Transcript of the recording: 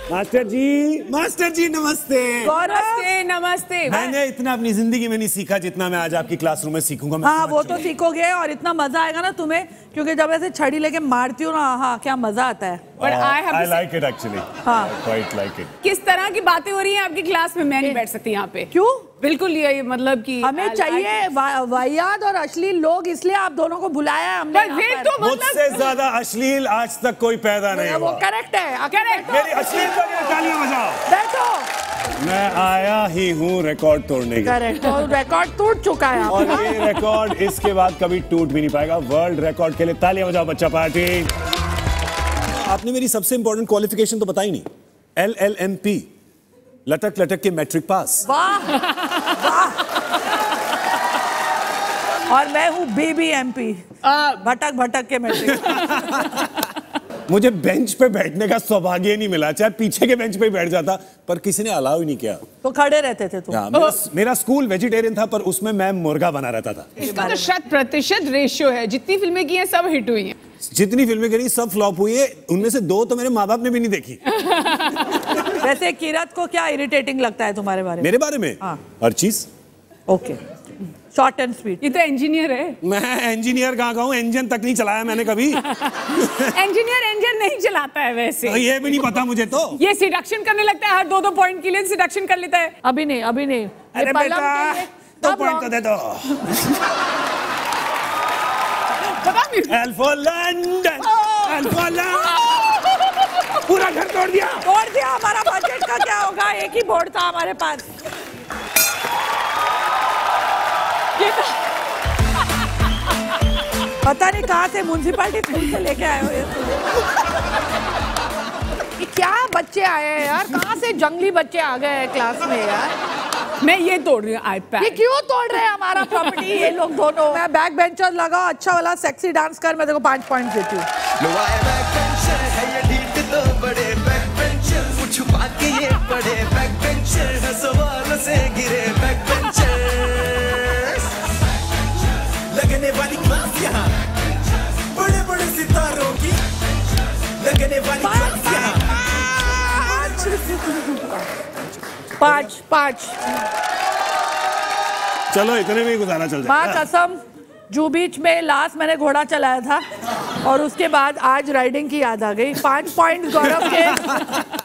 Master जी नमस्ते। नमस्ते नमस्ते। मैंने इतना अपनी जिंदगी में नहीं सीखा जितना मैं आज आपकी क्लासरूम में सीखूंगा। हाँ वो तो सीखोगे और इतना मजा आएगा ना तुम्हें, क्योंकि जब ऐसे छड़ी लेके मारती हूँ ना, हाँ क्या मजा आता है। But I like it actually. हाँ quite like it. किस तरह की बातें हो रही हैं आपकी क्लास में, मैं नहीं बैठ सकती यहाँ पे। क्यों? बिल्कुल ये मतलब कि हमें चाहिए वाहियात और अश्लील लोग, इसलिए आप दोनों को बुलाया है हमने। तो मुझसे ज्यादा अश्लील आज तक कोई पैदा नहीं हुआ। वो करेक्ट है, करेक्ट। मेरी अश्लील पर तालियां बजाओ। बैठो। मैं आया ही हूँ रिकॉर्ड तोड़ने के। करेक्ट, और रिकॉर्ड टूट चुका है और ये रिकॉर्ड इसके बाद कभी टूट भी नहीं पाएगा। वर्ल्ड रिकॉर्ड के लिए तालियां बजाओ बच्चा पार्टी। आपने मेरी सबसे इंपॉर्टेंट क्वालिफिकेशन तो बताई नहीं। LLMP, लटक लटक के मैट्रिक पास। वाह वाह। और मैं हूँ BBMP, भटक भटक के मैट्रिक। मुझे बेंच पे बैठने का सौभाग्य नहीं मिला, चाहे पीछे के बेंच पे बैठ जाता, पर किसी ने अलाउ ही नहीं किया। तो खड़े रहते थे तुम। मेरा स्कूल वेजिटेरियन था, पर उसमें मैं मुर्गा बना रहता था। इसका तो 100% रेशियो है, जितनी फिल्में की हैं सब हिट हुई हैं। जितनी फिल्में करी सब फ्लॉप हुई है, उनमें से 2 तो मेरे माँ बाप ने भी नहीं देखी। वैसे किरत को क्या इरिटेटिंग लगता है तुम्हारे बारे में? मेरे बारे में? हाँ। हर चीज। Okay, short and sweet. ये तो इंजीनियर है। मैं इंजीनियर कहाँ का हूँ, इंजन तक नहीं चलाया मैंने कभी। इंजीनियर इंजन नहीं चलाता है वैसे। ये भी नहीं पता मुझे तो। ये सिडक्शन करने लगता है, हर 2-2 पॉइंट के लिए सिडक्शन कर लेता है। अभी नहीं, अभी नहीं। अरे बेटा 2 पॉइंट तो दे दो। L for London, L for London। पूरा घर तोड़ दिया। तोड़ दिया। हमारा बजट का क्या होगा, एक ही बोर्ड था हमारे पास। पता नहीं कहाँ से म्युनिसिपैलिटी स्कूल से लेके आए हो ये। क्या बच्चे आए हैं यार, कहाँ से जंगली बच्चे आ गए हैं क्लास में यार। मैं ये तोड़ रही हूँ iPad। ये क्यों तोड़ रहे हैं हमारा प्रॉपर्टी ये लोग दोनों। मैं बैक बेंचर लगा, अच्छा वाला सेक्सी डांस कर, मैं देखो 5 पॉइंट देती हूँ। लगने वाली क्लास यहाँ, बड़े बड़े सितारों की लगने वाली क्लास यहाँ। 5 चलो इतने में ही गुजारा चल जाए। माँ कसम, जू बीच में लास्ट मैंने घोड़ा चलाया था और उसके बाद आज राइडिंग की याद आ गई। 5 पॉइंट गौरव के।